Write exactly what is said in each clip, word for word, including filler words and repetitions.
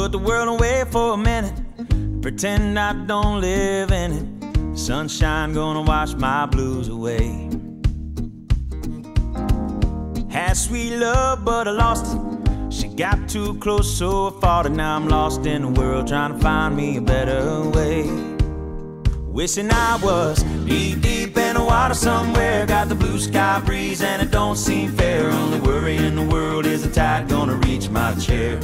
put the world away for a minute, pretend I don't live in it. Sunshine gonna wash my blues away. Had sweet love, but I lost it. She got too close, so I fought it. Now I'm lost in the world, trying to find me a better way. Wishing I was deep, deep in the water somewhere. Got the blue sky breeze and it don't seem fair. Only worry in the world is the tide gonna reach my chair.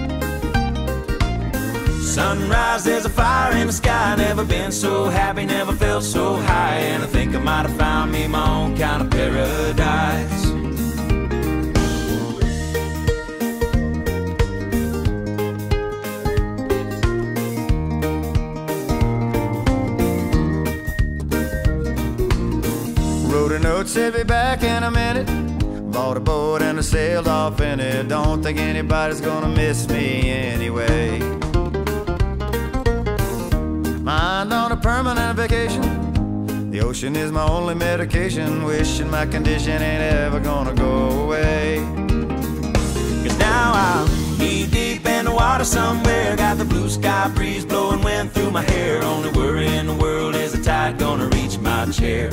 Sunrise, there's a fire in the sky. Never been so happy, never felt so high. And I think I might have found me my own kind of paradise. Wrote a note, said be back in a minute. Bought a boat and I sailed off in it. Don't think anybody's gonna miss me anyway. Mind on a permanent vacation. The ocean is my only medication. Wishing my condition ain't ever gonna go away. Cause now I'm knee deep in the water somewhere. Got the blue sky breeze blowing wind through my hair. Only worry in the world is the tide gonna reach my chair.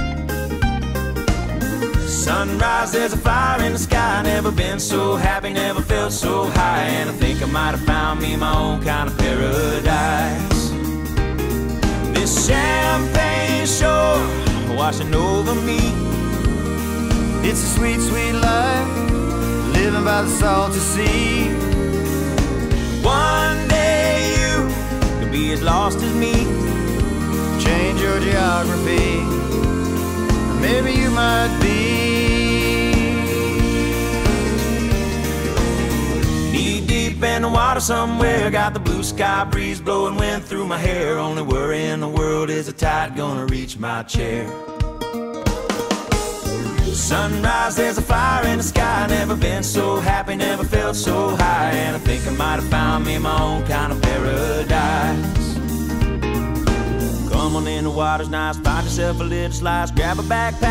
Sunrise, there's a fire in the sky. Never been so happy, never felt so high. And I think I might have found me my own kind of paradise. This champagne shore washing over me. It's a sweet, sweet life, living by the salty sea. One day you could be as lost as me. Change your geography, maybe you might be. Knee deep in the water somewhere. Got the blue sky breeze blowing wind through my hair. Only worry in the world is the tide gonna reach my chair. Sunrise, there's a fire in the sky. Never been so happy, never felt so high. And I think I might have found me my own kind of paradise. Come on in, the water's nice. Find yourself a little slice, grab a backpack.